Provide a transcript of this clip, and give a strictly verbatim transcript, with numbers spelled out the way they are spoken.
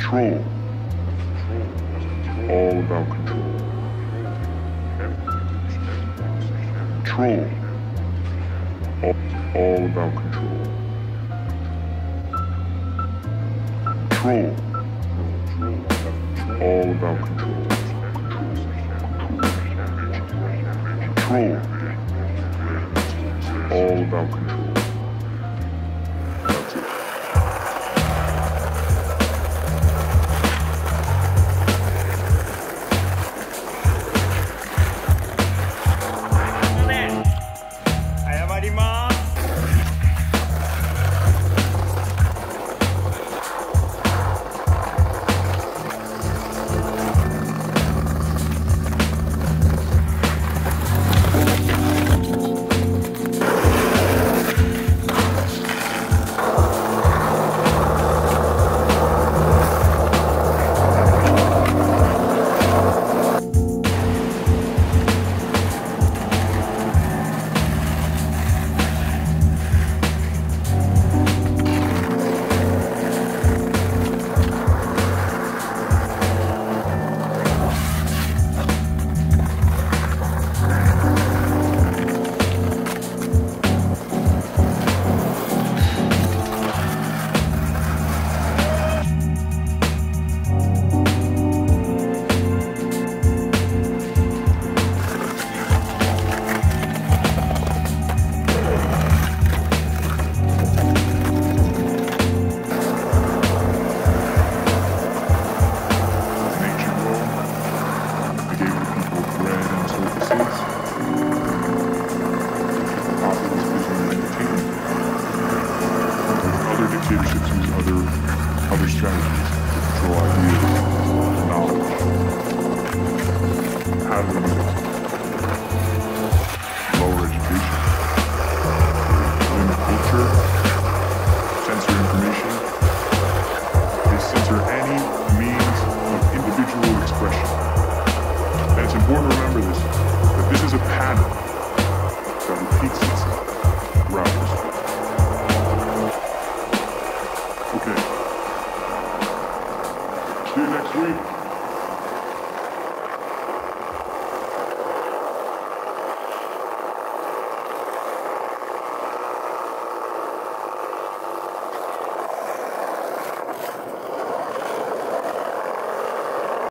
Control. All about control. Control. All, all about control. Control. All about control. Control. All about control. That's it. Important to remember this, that this is a pattern that repeats itself.